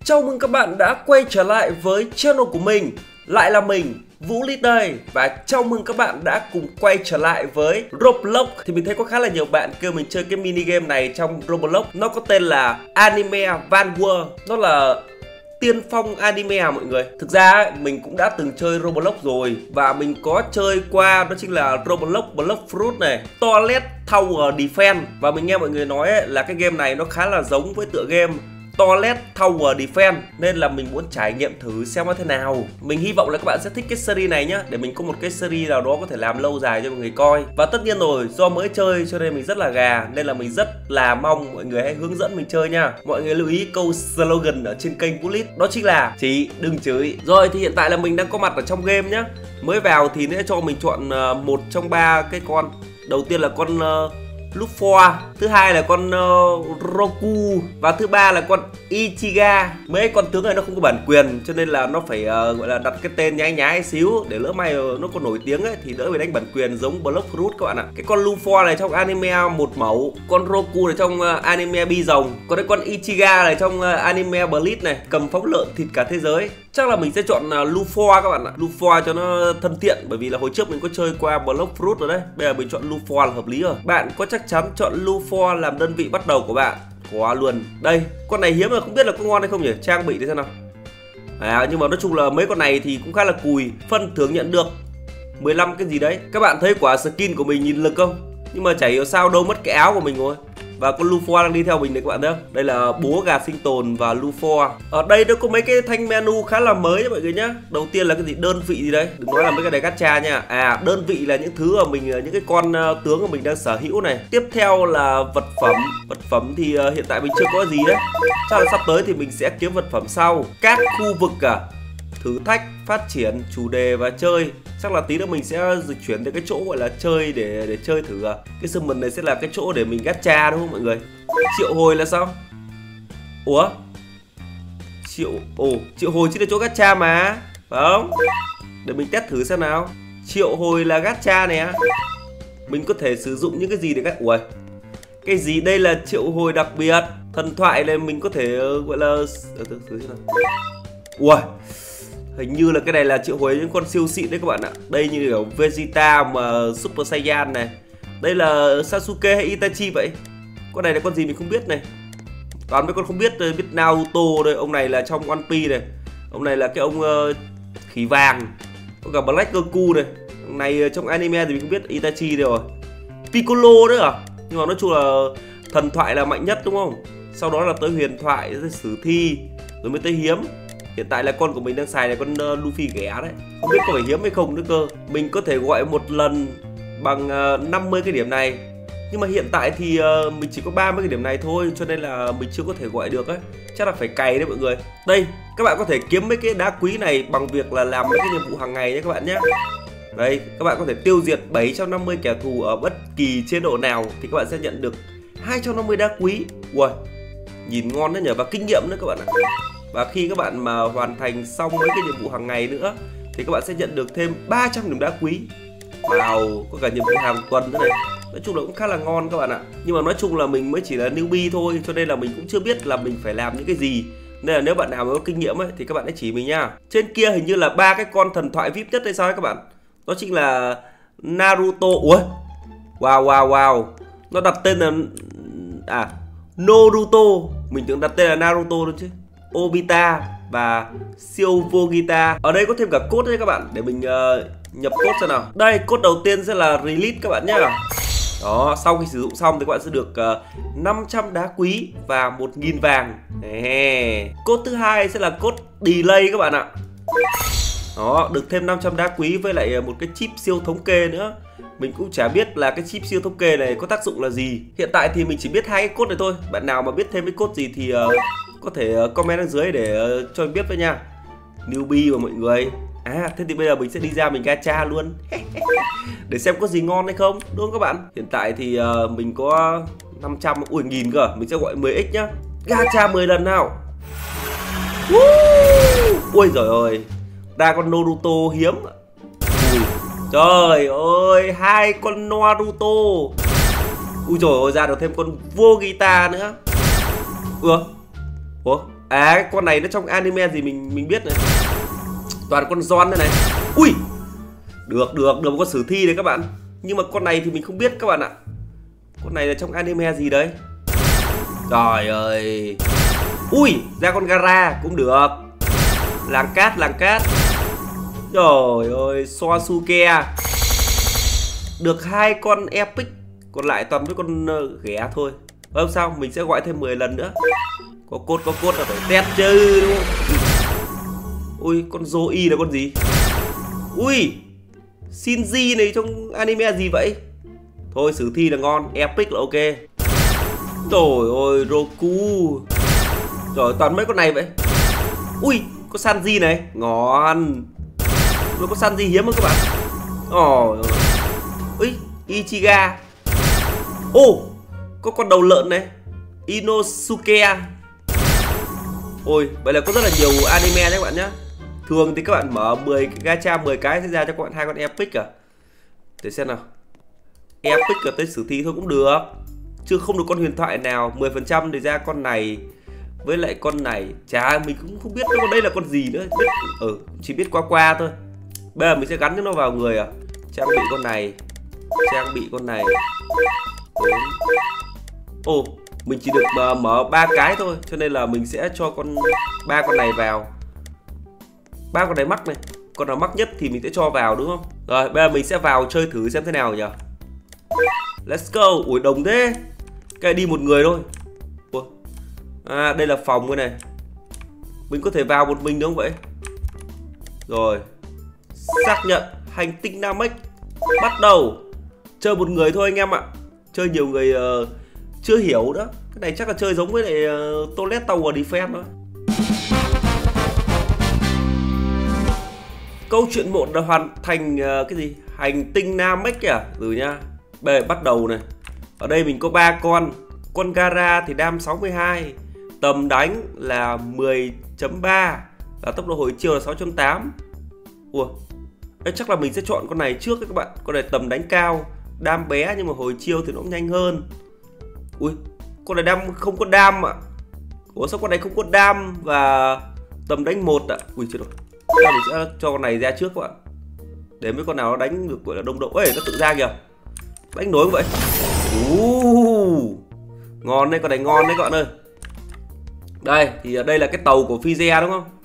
Chào mừng các bạn đã quay trở lại với channel của mình. Lại là mình, Vũ Lít đây. Và chào mừng các bạn đã cùng quay trở lại với Roblox. Thì mình thấy có khá là nhiều bạn kêu mình chơi cái mini game này trong Roblox. Nó có tên là Anime Vanguard. Nó là tiên phong anime à mọi người. Thực ra mình cũng đã từng chơi Roblox rồi. Và mình có chơi qua đó chính là Roblox Blox Fruit này, Toilet Tower Defense. Và mình nghe mọi người nói là cái game này nó khá là giống với tựa game Toilet Tower Defense, nên là mình muốn trải nghiệm thử xem nó thế nào. Mình hy vọng là các bạn sẽ thích cái series này nhá, để mình có một cái series nào đó có thể làm lâu dài cho mọi người coi. Và tất nhiên rồi, do mới chơi cho nên mình rất là gà, nên là mình rất là mong mọi người hãy hướng dẫn mình chơi nha. Mọi người lưu ý câu slogan ở trên kênh Vũ Lít, đó chính là chỉ đừng chửi. Rồi thì hiện tại là mình đang có mặt ở trong game nhá. Mới vào thì nó cho mình chọn một trong ba cái con. Đầu tiên là con Lufoa, thứ hai là con Roku, và thứ ba là con Ichiga. Mấy con tướng này nó không có bản quyền cho nên là nó phải gọi là đặt cái tên nhái nhái xíu, để lỡ may nó còn nổi tiếng ấy thì đỡ bị đánh bản quyền giống Blox Fruit các bạn ạ. Cái con Lufoa này trong anime một mẫu, con Roku này trong anime bi rồng, còn cái con Ichiga này trong anime Bleach này, cầm phóng lợn thịt cả thế giới. Chắc là mình sẽ chọn Lufoa các bạn ạ. Lufoa cho nó thân thiện, bởi vì là hồi trước mình có chơi qua Blox Fruit rồi đấy. Bây giờ mình chọn Lufoa là hợp lý rồi. Bạn có chắc chắn chọn Lufoa làm đơn vị bắt đầu của bạn? Quá luôn. Đây, con này hiếm là không biết là có ngon hay không nhỉ? Trang bị thế xem nào. Nhưng mà nói chung là mấy con này thì cũng khá là cùi. Phân thưởng nhận được 15 cái gì đấy. Các bạn thấy quả skin của mình nhìn lực không? Nhưng mà chả hiểu sao đâu mất cái áo của mình rồi. Và con Lufoa đang đi theo mình đấy các bạn thấy không? Đây là búa gà sinh tồn và Lufoa. Ở đây nó có mấy cái thanh menu khá là mới nha mọi người nhá. Đầu tiên là cái gì? Đơn vị gì đấy. Đừng nói là mấy cái này gacha nha. Đơn vị là những thứ mà mình, những cái con tướng của mình đang sở hữu này. Tiếp theo là vật phẩm. Vật phẩm thì hiện tại mình chưa có gì đấy. Chắc là sắp tới thì mình sẽ kiếm vật phẩm sau. Các khu vực thử thách, phát triển, chủ đề và chơi. Chắc là tí nữa mình sẽ dịch chuyển tới cái chỗ gọi là chơi để chơi thử. Cái summon này sẽ là cái chỗ để mình gacha đúng không mọi người? Triệu hồi là sao? Ủa? Triệu hồi chính là chỗ gacha mà, phải không? Để mình test thử xem nào. Triệu hồi là gacha này á. Mình có thể sử dụng những cái gì để Ui, cái gì đây là triệu hồi đặc biệt. Thần thoại này mình có thể gọi là thử xem nào. Ui, hình như là cái này là triệu hồi những con siêu xịn đấy các bạn ạ. Đây như kiểu Vegeta mà Super Saiyan này. Đây là Sasuke hay Itachi vậy? Con này là con gì mình không biết này. Toàn mấy con không biết, biết Naruto đây. Ông này là trong One Piece này. Ông này là cái ông khỉ vàng. Có cả Black Goku này. Ông này trong anime thì mình không biết. Itachi đây rồi. Piccolo nữa à? Nhưng mà nói chung là thần thoại là mạnh nhất đúng không? Sau đó là tới huyền thoại, tới sử thi, rồi mới tới hiếm. Hiện tại là con của mình đang xài là con Luffy ghẻ đấy. Không biết có phải hiếm hay không nữa cơ. Mình có thể gọi một lần bằng 50 cái điểm này. Nhưng mà hiện tại thì mình chỉ có 30 cái điểm này thôi, cho nên là mình chưa có thể gọi được ấy. Chắc là phải cày đấy mọi người. Đây, các bạn có thể kiếm mấy cái đá quý này bằng việc là làm mấy cái nhiệm vụ hàng ngày nhé các bạn nhé. Đây, các bạn có thể tiêu diệt 750 kẻ thù ở bất kỳ chế độ nào thì các bạn sẽ nhận được 250 đá quý. Ui, nhìn ngon đấy nhỉ, và kinh nghiệm nữa các bạn ạ. Và khi các bạn mà hoàn thành xong mấy cái nhiệm vụ hàng ngày nữa thì các bạn sẽ nhận được thêm 300 điểm đá quý. Wow, có cả nhiệm vụ hàng tuần nữa này. Nói chung là cũng khá là ngon các bạn ạ. Nhưng mà nói chung là mình mới chỉ là newbie thôi, cho nên là mình cũng chưa biết là mình phải làm những cái gì. Nên là nếu bạn nào có kinh nghiệm ấy thì các bạn hãy chỉ mình nha. Trên kia hình như là ba cái con thần thoại VIP nhất hay sao ấy các bạn. Đó chính là Naruto. Ủa? Wow. Nó đặt tên là Naruto. Mình tưởng đặt tên là Naruto luôn chứ. Obita và siêu Vogeta. Ở đây có thêm cả code đấy các bạn. Để mình nhập code xem nào. Đây, code đầu tiên sẽ là release các bạn nhá. Đó, sau khi sử dụng xong thì các bạn sẽ được 500 đá quý và 1000 vàng. Code thứ hai sẽ là code delay các bạn ạ. Đó, được thêm 500 đá quý với lại một cái chip siêu thống kê nữa. Mình cũng chả biết là cái chip siêu thống kê này có tác dụng là gì. Hiện tại thì mình chỉ biết hai cái code này thôi. Bạn nào mà biết thêm cái code gì thì có thể comment ở dưới để cho mình biết với nha. Newbie mà mọi người. Thế thì bây giờ mình sẽ đi ra mình gacha luôn. Để xem có gì ngon hay không, đúng không các bạn? Hiện tại thì mình có 500, 1000 cơ. Mình sẽ gọi 10x nhá. Gacha 10 lần nào. Ui giời ơi, ra con Naruto hiếm. Trời ơi, hai con Naruto. Ui trời ơi, ra được thêm con Vogeta nữa. Ủa, À cái con này nó trong anime gì mình biết này. Toàn con John đây này. Ui. Được một con sử thi đấy các bạn. Nhưng mà con này thì mình không biết các bạn ạ. Con này là trong anime gì đấy. Trời ơi. Ui, ra con Gara cũng được. Làng cát. Trời ơi, Sosuke. Được 2 con epic. Còn lại toàn với con ghẻ thôi. Không sao, mình sẽ gọi thêm 10 lần nữa. Có cốt là phải test chứ đúng không? Ui, con Zoe là con gì? Ui, Shinji này trong anime gì vậy? Thôi sử thi là ngon, epic là ok. Trời ơi, Roku. Trời, toàn mấy con này vậy. Ui, có Sanji này, ngon. Nó có Sanji hiếm không các bạn? Ồ, ui, Ichiga. Ô, có con đầu lợn này, Inosuke. Ôi, vậy là có rất là nhiều anime đấy các bạn nhé. Thường thì các bạn mở 10 gacha 10 cái sẽ ra cho các bạn 2 con epic à. Để xem nào. Epic là tới sử thi thôi cũng được. Chứ không được con huyền thoại nào. 10% thì ra con này. Với lại con này. Chả mình cũng không biết con đây là con gì nữa. Chỉ biết qua thôi. Bây giờ mình sẽ gắn cho nó vào người à. Trang bị con này. Trang bị con này. Ồ, mình chỉ được mở 3 cái thôi. Cho nên là mình sẽ cho ba con này vào. 3 con này mắc này. Con nào mắc nhất thì mình sẽ cho vào đúng không? Rồi bây giờ mình sẽ vào chơi thử xem thế nào nhỉ. Let's go. Ủa đồng thế. Cái này đi một người thôi. Ủa. À đây là phòng cái này. Mình có thể vào một mình đúng không vậy? Rồi. Xác nhận hành tinh Namek. Bắt đầu. Chơi một người thôi anh em ạ. Chơi nhiều người chưa hiểu đó. Cái này chắc là chơi giống với lại Toilet Tower Defense đó. Câu chuyện 1 đã hoàn thành cái gì? Hành tinh Namek kìa. Rồi nha. Bây giờ bắt đầu này. Ở đây mình có 3 con. Con Gara thì đam 62. Tầm đánh là 10.3. Và tốc độ hồi chiêu là 6.8. Ủa. Đấy, chắc là mình sẽ chọn con này trước các bạn. Con này tầm đánh cao. Đam bé nhưng mà hồi chiêu thì nó cũng nhanh hơn. Ui. Con này không có đam ạ. Ủa sao con này không có đam và tầm đánh 1 ạ. Ui chết rồi. Mình sẽ cho con này ra trước các bạn. Để mấy con nào nó đánh được gọi là đông độ. Ê nó tự ra kìa. Đánh nổi không vậy? Ngon đấy, con này ngon đấy các bạn ơi. Đây thì đây là cái tàu của Fize đúng không?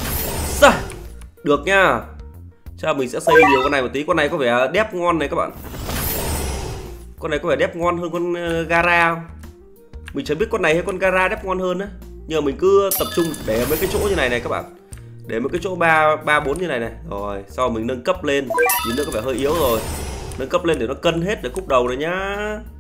Được nha. Chắc mình sẽ xây nhiều con này một tí. Con này có vẻ đép ngon này các bạn. Con này có vẻ đép ngon hơn con Gara không? Mình chẳng biết con này hay con Gara đép ngon hơn á. Nhưng mà mình cứ tập trung để mấy cái chỗ như này này các bạn. Để mấy cái chỗ 3, 4 như này này. Rồi sau mình nâng cấp lên. Nhìn nó có vẻ hơi yếu rồi. Nâng cấp lên để nó cân hết được khúc đầu này nhá.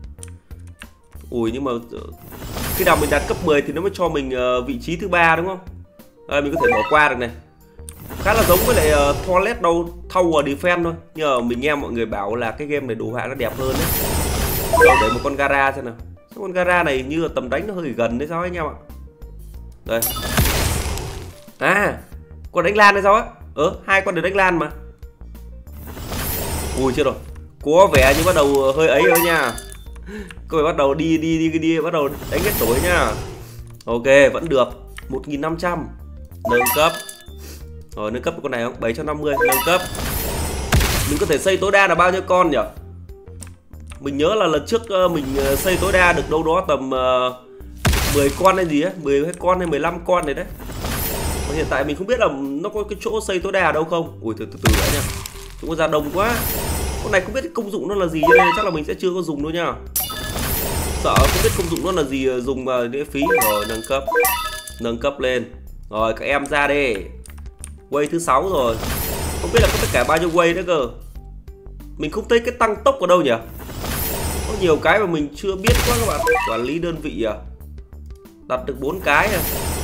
Ui nhưng mà khi nào mình đạt cấp 10 thì nó mới cho mình vị trí thứ 3 đúng không? Đây, mình có thể bỏ qua được này. Khá là giống với lại Toilet Tower Defense thôi. Nhưng mà mình nghe mọi người bảo là cái game này đồ họa nó đẹp hơn đấy. Rồi để một con Gara xem nào. Sao con Gara này như là tầm đánh nó hơi gần đấy sao anh em ạ. Đây. À, con đánh lan hay sao á? 2 con đều đánh lan mà. Ui chưa rồi. Có vẻ như bắt đầu hơi ấy rồi nha. Có vẻ bắt đầu đi bắt đầu đánh hết tuổi nha. Ok, vẫn được. 1500. Nâng cấp. Rồi nâng cấp con này không? 750 nâng cấp. Mình có thể xây tối đa là bao nhiêu con nhỉ? Mình nhớ là lần trước mình xây tối đa được đâu đó tầm 10 con hay gì á, 12 con hay 15 con này đấy. Mà hiện tại mình không biết là nó có cái chỗ xây tối đa ở đâu không. Ui từ đã nha. Chúng có ra đông quá. Con này không biết công dụng nó là gì nên chắc là mình sẽ chưa có dùng đâu nha. Sợ không biết công dụng nó là gì dùng mà để phí. Rồi nâng cấp lên. Rồi các em ra đi. Wave thứ 6 rồi. Không biết là có tất cả bao nhiêu wave nữa cơ. Mình không thấy cái tăng tốc ở đâu nhỉ. Có nhiều cái mà mình chưa biết quá các bạn. Quản lý đơn vị à. Đặt được 4 cái à.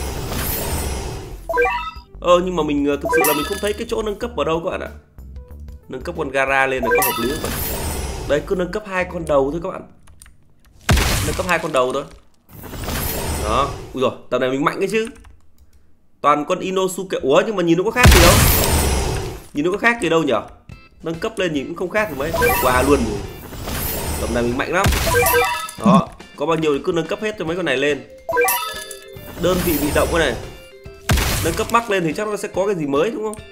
Nhưng mà mình thực sự là mình không thấy cái chỗ nâng cấp ở đâu các bạn ạ. Nâng cấp con Gara lên là có hợp lý không vậy? Đấy cứ nâng cấp 2 con đầu thôi các bạn. Nâng cấp 2 con đầu thôi. Đó. Ui rồi, tầm này mình mạnh cái chứ. Toàn con Inosuke. Ủa nhưng mà nhìn nó có khác gì đâu. Nhìn nó có khác gì đâu nhỉ. Nâng cấp lên nhìn cũng không khác gì mấy. Qua luôn. Tầm này mình mạnh lắm. Đó. Có bao nhiêu thì cứ nâng cấp hết cho mấy con này lên. Đơn vị bị động cái này. Nâng cấp mắc lên thì chắc nó sẽ có cái gì mới đúng không?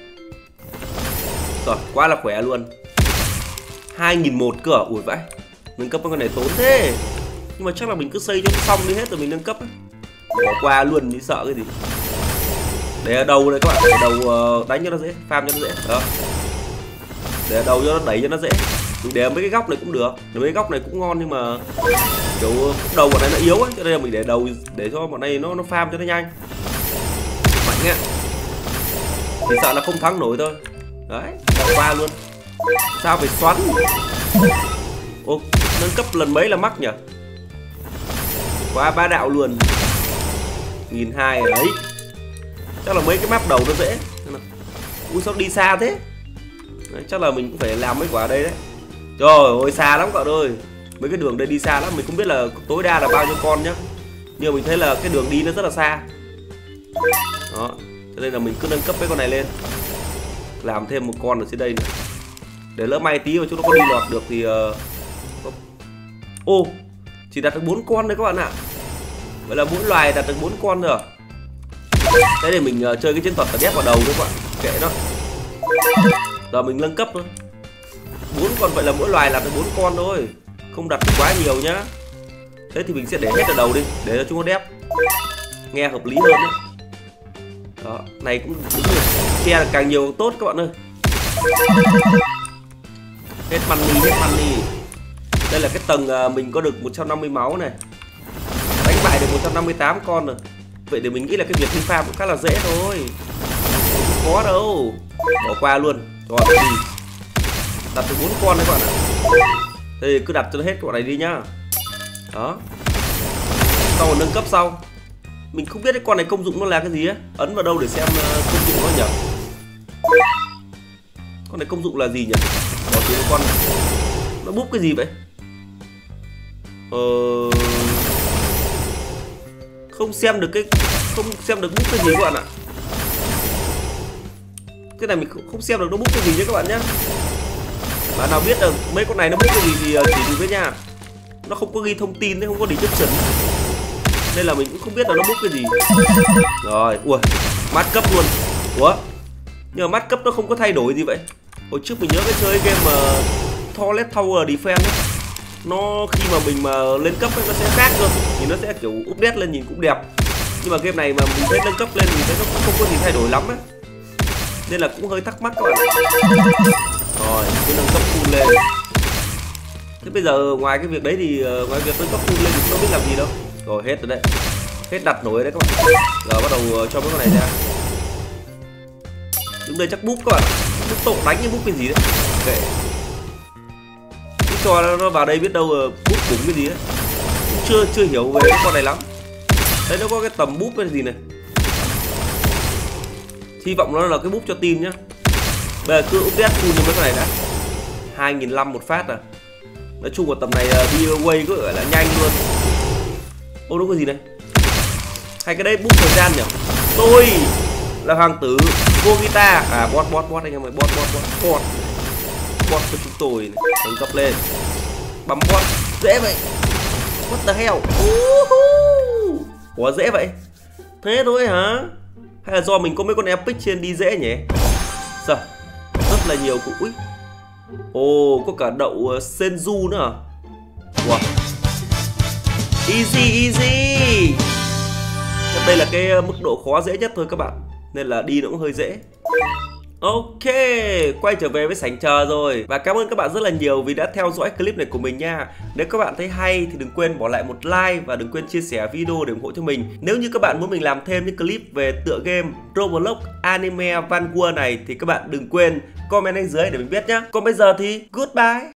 Rồi, quá là khỏe luôn. 2001 cơ à? Ủi vãi. Nâng cấp con này tốn thế. Nhưng mà chắc là mình cứ xây cho nó xong đi hết rồi mình nâng cấp ấy. Bỏ qua luôn, đi sợ cái gì. Để ở đầu đây các bạn, để đầu đánh cho nó dễ, farm cho nó dễ. Đó. Để ở đầu cho nó đẩy cho nó dễ. Mình để ở mấy cái góc này cũng được. Để mấy cái góc này cũng ngon nhưng mà kiểu đầu bọn này nó yếu ấy, cho nên là mình để đầu để cho bọn này nó farm cho nó nhanh. Mạnh nhá. Chỉ sợ là không thắng nổi thôi. Đấy, bỏ qua luôn. Sao phải xoắn. Ô, nâng cấp lần mấy là mắc nhỉ? Quá bá đạo luôn. 1200 đấy. Chắc là mấy cái map đầu nó dễ. Ui sao đi xa thế? Đấy, chắc là mình cũng phải làm mấy quả ở đây đấy. Trời ơi xa lắm cậu ơi. Mấy cái đường đây đi xa lắm. Mình không biết là tối đa là bao nhiêu con nhá. Nhưng mà mình thấy là cái đường đi nó rất là xa. Đó, cho nên là mình cứ nâng cấp cái con này lên. Làm thêm một con ở trên đây nữa. Để lỡ may tí mà chúng nó có đi lọt được thì ô, chỉ đặt được 4 con thôi các bạn ạ. Vậy là mỗi loài đặt được 4 con rồi. Thế để mình chơi cái chiến thuật là đép vào đầu các bạn. Kệ nó. Giờ mình nâng cấp thôi. 4 con, vậy là mỗi loài làm được 4 con thôi. Không đặt được quá nhiều nhá. Thế thì mình sẽ để hết ở đầu đi, để cho chúng nó đép. Nghe hợp lý hơn đấy. Đó, này cũng đúng rồi. Che được càng nhiều càng tốt các bạn ơi. Hết money, hết money. Đây là cái tầng mình có được 150 máu này. Đánh bại được 158 con rồi. Vậy để mình nghĩ là cái việc đi farm cũng khá là dễ thôi. Không khó đâu. Bỏ qua luôn. Rồi đi. Đặt được 4 con đấy các bạn ạ. Thì cứ đặt cho nó hết các bạn này đi nhá. Đó. Sau rồi nâng cấp sau. Mình không biết cái con này công dụng nó là cái gì á. Ấn vào đâu để xem công dụng nó nhỉ. Con này công dụng là gì nhỉ? Bỏ tiếng con này. Nó búp cái gì vậy? Không xem được búp cái gì các bạn ạ. Cái này mình không xem được nó búp cái gì nhé các bạn nhé. Bạn nào biết được mấy con này nó búp cái gì thì chỉ mình với nha. Nó không có ghi thông tin, không có description, nên là mình cũng không biết là nó búp cái gì. Rồi, ui, mát cấp luôn. Ủa? Nhưng mà mát cấp nó không có thay đổi gì vậy. Hồi trước mình nhớ cái chơi game mà Toilet Tower Defense ấy, nó khi mà mình mà lên cấp ấy, nó sẽ khác cơ. Thì nó sẽ kiểu update lên nhìn cũng đẹp. Nhưng mà game này mà mình thấy nâng cấp lên mình thấy nó cũng không có gì thay đổi lắm ấy. Nên là cũng hơi thắc mắc các bạn. Rồi, cứ nâng cấp full lên. Thế bây giờ ngoài cái việc đấy thì ngoài việc nâng cấp full lên thì không biết làm gì đâu. Rồi hết rồi đấy. Hết đặt nổi đấy các bạn. Giờ bắt đầu cho mấy con này ra. Đứng đây chắc búp các bạn. Búp tổ đánh như búp cái gì đấy. Kệ. Cứ cho nó vào đây biết đâu búp cũng cái gì đấy. Cũng chưa hiểu về cái con này lắm. Đấy nó có cái tầm búp cái gì này. Hy vọng nó là cái búp cho team nhá. Bây giờ cứ update full cho mấy con này đã. 2005 một phát à. Nói chung là tầm này đi away cứ gọi là nhanh luôn. Ô đúng cái gì này. Hay cái đấy bút thời gian nhỉ. Tôi là hoàng tử vô guitar. À bot anh em ơi. Bot cho chúng tôi này. Nâng cấp lên. Bấm bot. Dễ vậy. What the hell. Ủa dễ vậy. Thế thôi hả? Hay là do mình có mấy con epic trên đi dễ nhỉ? Sao? Rất là nhiều cụ. Ui. Ồ, có cả đậu Senju nữa à? Wow. Easy. Đây là cái mức độ khó dễ nhất thôi các bạn. Nên là đi nó cũng hơi dễ. Ok, quay trở về với sảnh chờ rồi. Và cảm ơn các bạn rất là nhiều vì đã theo dõi clip này của mình nha. Nếu các bạn thấy hay thì đừng quên bỏ lại một like và đừng quên chia sẻ video để ủng hộ cho mình. Nếu như các bạn muốn mình làm thêm những clip về tựa game Roblox Anime Vanguard này thì các bạn đừng quên comment bên dưới để mình biết nhé. Còn bây giờ thì goodbye.